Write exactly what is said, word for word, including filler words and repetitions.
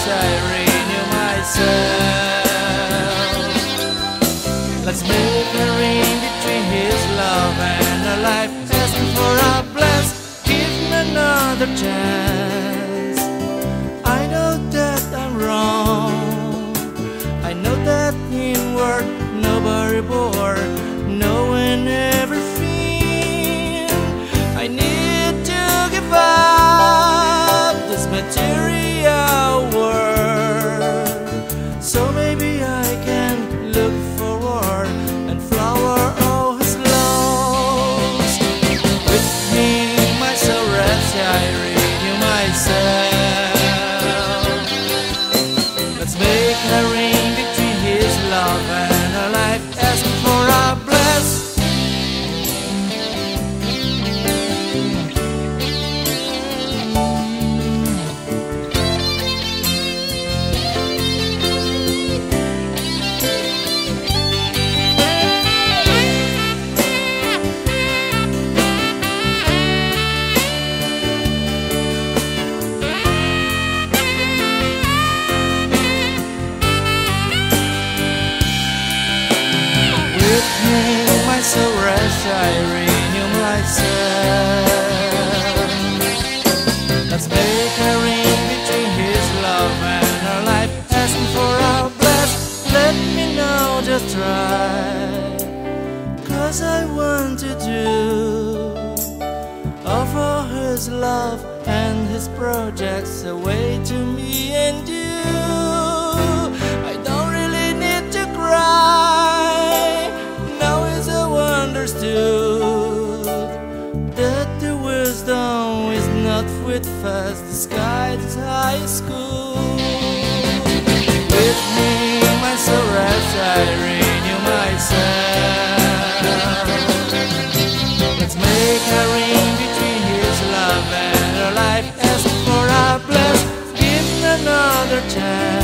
rest, I renew myself. Let's make a ring between his love and our life. Asking for a bless, give him another chance. I know that I'm wrong, I know that inward nobody bored, knowing everything. I need to give up this material world, so maybe I can look forward and flower all his lost. With me, my soul rests, I renew myself. Let's make a ring between his love and our life. Ask for a bless. My soul rests, I renew myself. Let's make a ring between his love and our life. Asking for our bless. Let me know, just try, 'cause I want to do offer his love and his projects away to me and you. I don't really need to cry, understood that the wisdom is not with fast the sky is high school. With me, my soul rests, I renew myself. Let's make a ring between his love and our life. Ask for a bless, give another chance.